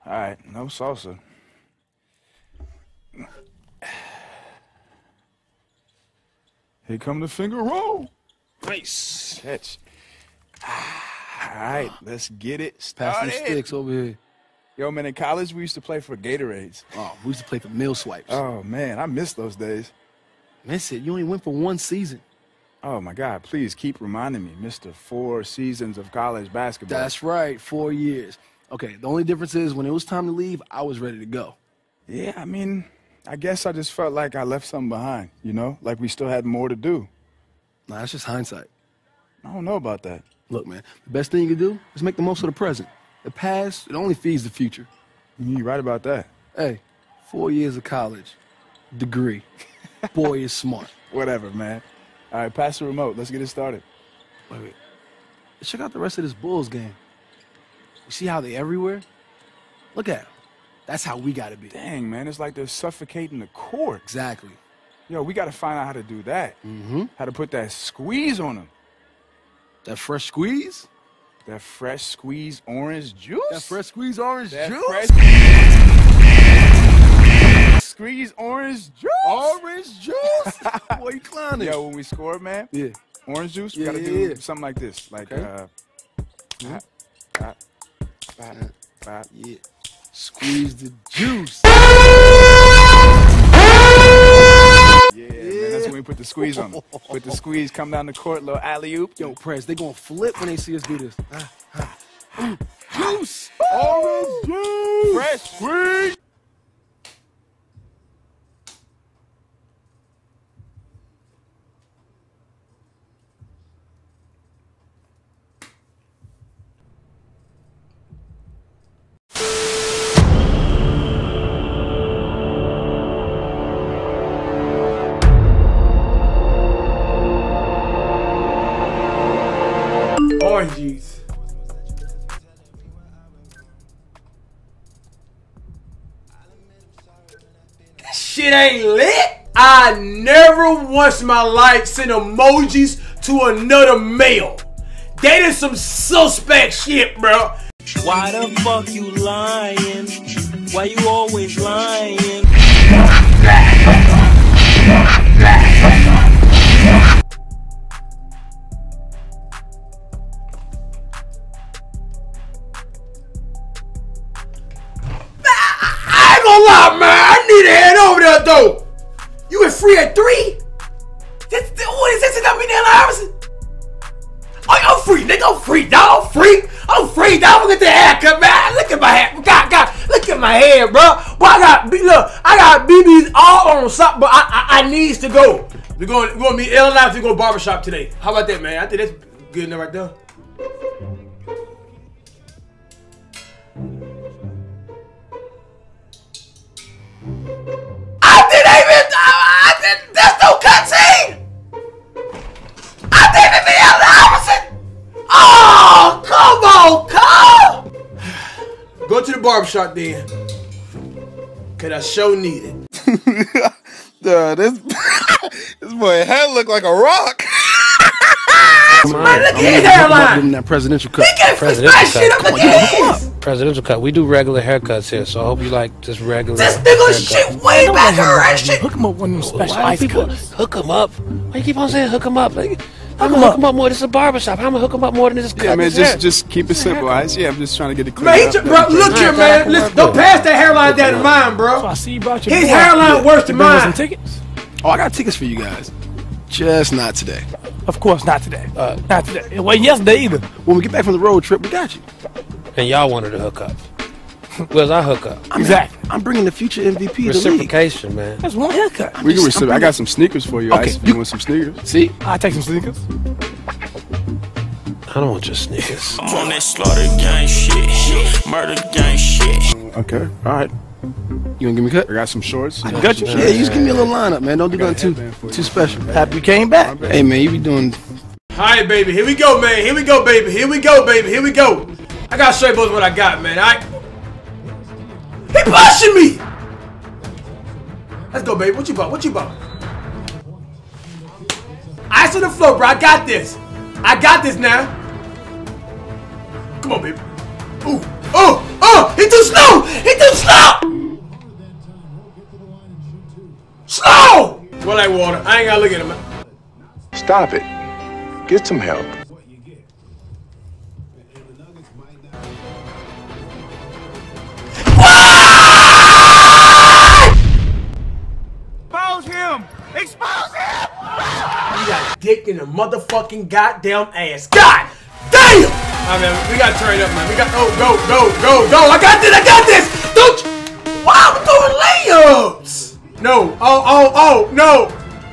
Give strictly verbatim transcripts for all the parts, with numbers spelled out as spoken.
All right, no salsa. Here come the finger roll. Nice catch. All right, let's get it started. Pass the sticks over here. Yo, man, in college, we used to play for Gatorades. Oh, we used to play for meal swipes. Oh, man, I miss those days. Miss it. You only went for one season. Oh, my God, please keep reminding me, Mister Four Seasons of College Basketball. That's right, four years. Okay, the only difference is when it was time to leave, I was ready to go. Yeah, I mean, I guess I just felt like I left something behind, you know? Like we still had more to do. Nah, that's just hindsight. I don't know about that. Look, man, the best thing you can do is make the most of the present. The past, it only feeds the future. You're right about that. Hey, four years of college, degree. Boy is smart. Whatever, man. All right, pass the remote. Let's get it started. Wait, wait. Check out the rest of this Bulls game. You see how they everywhere? Look at them. That's how we got to be. Dang, man, it's like they're suffocating the court. Exactly. Yo, we got to find out how to do that. Mm-hmm. How to put that squeeze on them. That fresh squeeze? That fresh squeeze orange juice? That fresh squeeze orange that juice? Fresh squeeze orange juice? Orange juice? Boy, you clowning. Yo, when we score, man, yeah. orange juice, we yeah, got to yeah, do yeah. something like this. Like, okay. uh, mm-hmm. bop, bop, bop, bop. Yeah. Squeeze the juice. Yeah, man, that's when we put the squeeze on them. Put the squeeze, come down the court, little alley-oop. Yo, Prez, they gonna flip when they see us do this. Ah, ah. Mm. Juice! Orange juice! Fresh squeeze! Orange juice. That shit ain't lit. I never once in my life sent emojis to another male. That is some suspect shit, bro. Why the fuck you lying? Why you always lying? Lie, man. I need to head over there, though. You went free at three? This, this, what is this? Is that me, Allen Iverson? Oh, I'm free, nigga. I'm free, dog. I'm free. I'm free, dog. Look at the haircut, man. Look at my hair. God, God. Look at my hair, bro. Boy, I got, look, I got B Bs all on something, but I, I, I needs to go. We're going, we're going to meet Allen Iverson to go barbershop today. How about that, man? I think that's good enough right there. I didn't even, I didn't, there's no cutscene! I didn't even have the Iverson! Oh, come on, come! Go to the barbershop then. Cause I sure need it. Duh, this, this boy head look like a rock. Man, look at his hairline! That presidential cut. He can't fix my shit up again! Presidential cut. We do regular haircuts here, so I hope you like just regular. This nigga shit way back her and shit. Hook him up one of them special ice cuts. Hook him up. Why you keep on saying hook him up? Like, I'm gonna hook him up more. This is a barbershop. I'm gonna hook him up more than this cut. Yeah, man, his just hair. just keep it simple, guys. Yeah, I'm just trying to get it clear. Man, he just, bro, look here, man. Listen, don't pass that hairline down to mine, bro. So I see you brought your His boy. hairline worse than You bring us mine. some tickets? Oh, I got tickets for you guys. Just not today. Of course, not today. Uh, not today. It wasn't yesterday either. When we get back from the road trip, we got you. And y'all wanted to hook up. Where's our hookup? I mean, exactly. I'm bringing the future M V P of the league. Reciprocation, man. That's one haircut. We can receive. I got some sneakers for you, Okay, Ice. If you want some sneakers? See? I'll take some sneakers. I don't want your sneakers. I'm on that slaughter gang shit, murder gang shit. Okay, all right. You gonna give me a cut? I got some shorts. I got you. Yeah, you just give me a little lineup, man. Don't do nothing too, too special. Happy you came back. Hey, man, you be doing... Alright, baby. Here we go, man. Here we go, baby. Here we go, baby. Here we go. I gotta show you both what I got, man. Alright? He pushing me! Let's go, baby. What you bought? What you bought? Ice on the floor, bro. I got this. I got this now. Come on, baby. Ooh. Oh! Oh! He too slow! I ain't gotta look at him, man. Stop it. Get some help. Expose him! Expose him! You got dick in the motherfucking goddamn ass. God damn! Alright, man, we gotta turn it up, man. We got oh go, go, go, go. I got this, I got this! Don't you wow, I'm doing layups! No, oh, oh, oh, no!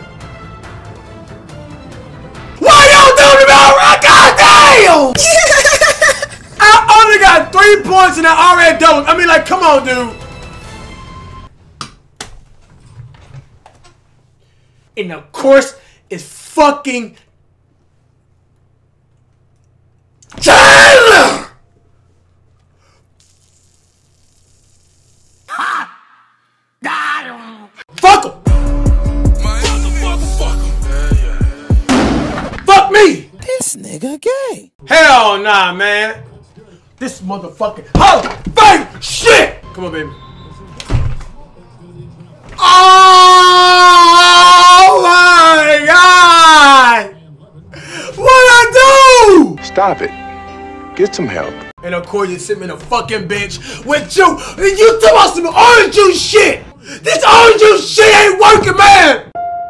Why y'all doing about right? God damn! I only got three points and I already doubled. I mean, like, come on, dude. And of course, it's fucking Chandler! Ha! Got him! Fuck him! Fuck me! This nigga gay. Hell nah, man. This motherfucking oh, bang, shit! Come on, baby. Oh my God! What'd I do? Stop it. Get some help. And of course you sit me in a fucking bench with you and you talking about some orange juice shit! This orange juice shit ain't working, man!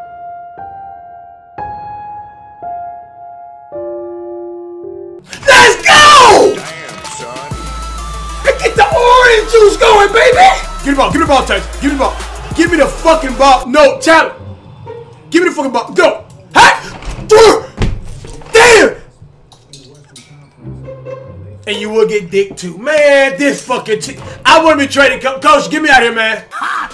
Let's go! Damn, son. And get the orange juice going, baby! Give me the ball, give me the ball, Tyson. Give me the ball. Give me the fucking ball. No, challenge. Give me the fucking ball. Go. Hey! Damn! And you will get dick too. Man, this fucking t I want to be traded. Co Coach, get me out here, man.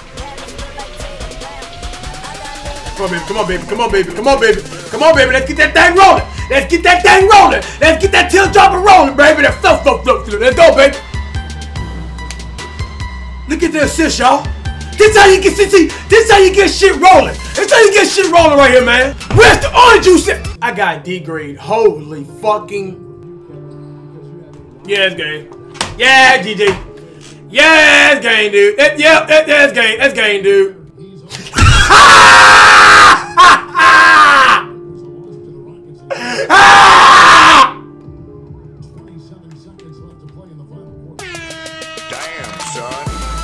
Come on, baby. Come on, baby. Come on, baby. Come on, baby. Come on, baby. Let's get that thing rolling. Let's get that thing rolling. Let's get that till dropper rolling, baby. That flow, flow, flow, flow. Let's go, baby. Look at the assist, y'all. This how you get see, see, this how you get shit rolling. This how you get shit rolling right here, man. Where's the orange juice at? I got D grade. Holy fucking. Yeah, it's game. Yeah, G G. Yeah, it's game, dude. That, yeah, that, that's game. That's game, dude. Damn, son.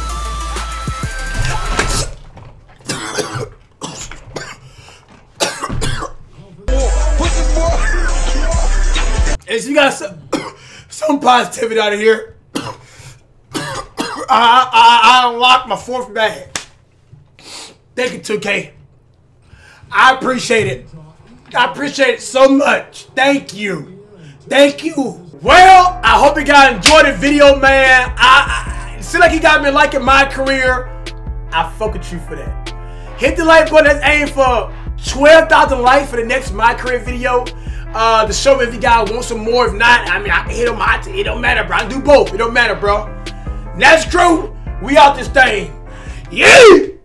And so you got some, some positivity out of here. I, I, I unlocked my fourth bag. Thank you, two K. I appreciate it. I appreciate it so much. Thank you. Thank you. Well, I hope you guys enjoyed the video, man. I, I it seems like you got me liking my career. I fuck with you for that. Hit the like button. Let's aim for twelve thousand likes for the next My Career video. Uh, to show me if you guys want some more. If not, I mean, I can hit on my, it don't matter, bro. I do both. It don't matter, bro. That's true. We out this thing. Yeah!